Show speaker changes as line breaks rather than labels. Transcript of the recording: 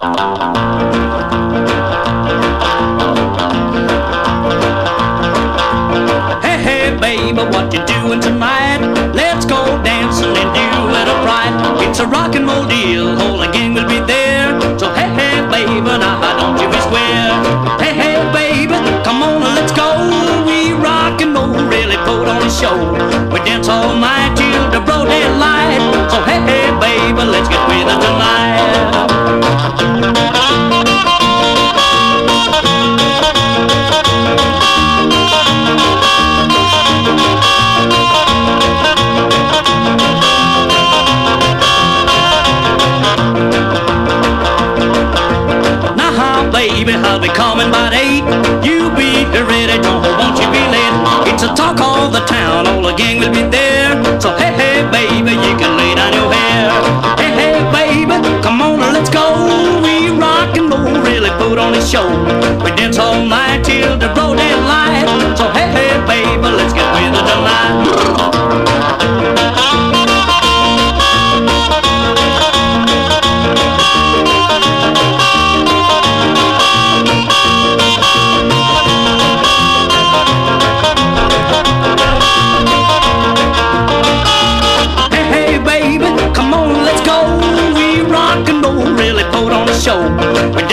Hey, hey, baby, what you doing tonight? Let's go dancing and do a little pride. It's a rock and roll deal, whole gang will be there. So hey, hey, baby, now don't you be square. Hey, hey, baby, come on, let's go. We rock and roll, really put on a show. We dance all night till the broad daylight. So hey, hey, baby, let's get with it tonight. Baby, I'll be coming by 8. You be ready, won't you be late? It's a talk all the town, all the gang will be there. So hey, hey, baby, you can lay down your hair. Hey, hey, baby, come on, let's go. We rock and roll, really put on a show. We dance all night till the broad daylight. So hey, hey, baby, let's get with it tonight. Show.